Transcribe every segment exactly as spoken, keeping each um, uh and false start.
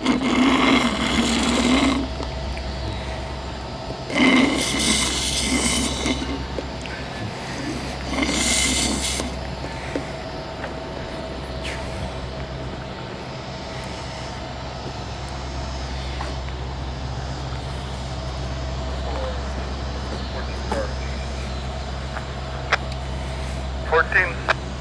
fourteen.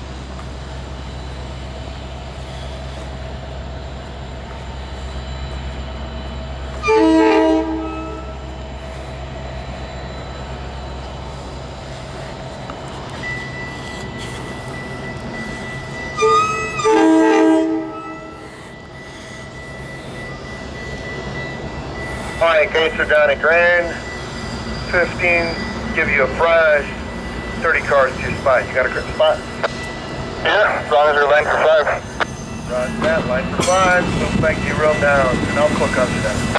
Alright, gates are down at Grand. fifteen, give you a prize. thirty cars to your spot. You got a correct spot? Yeah, as long as you're line for five. Roger that, line for five. So thank you, roll down, and I'll click on you down.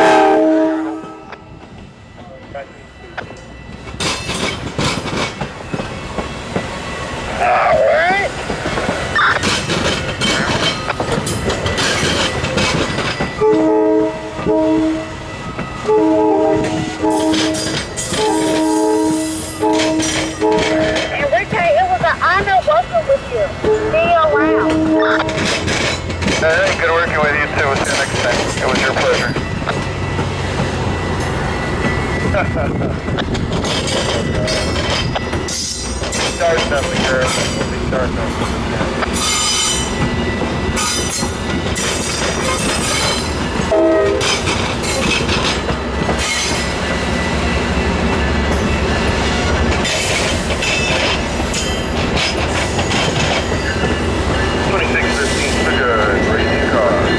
Alright. With you. See you around. Hey, good working with you too. We'll see you next time. It was your pleasure. Start nothing, girl. We'll be start nothing. twenty-six fifteen, so good. Raise your car.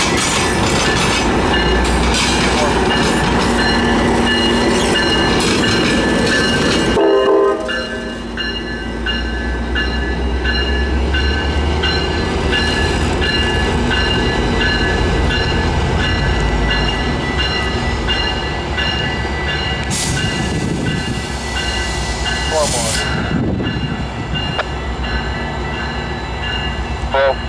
One more. Well.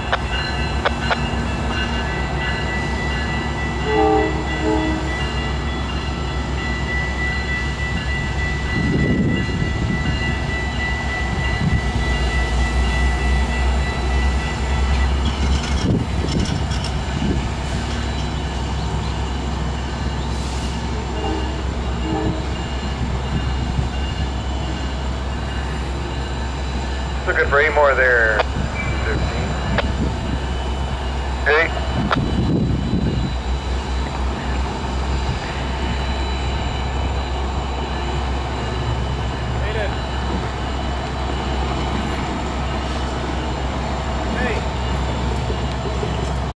Looking for eight more there.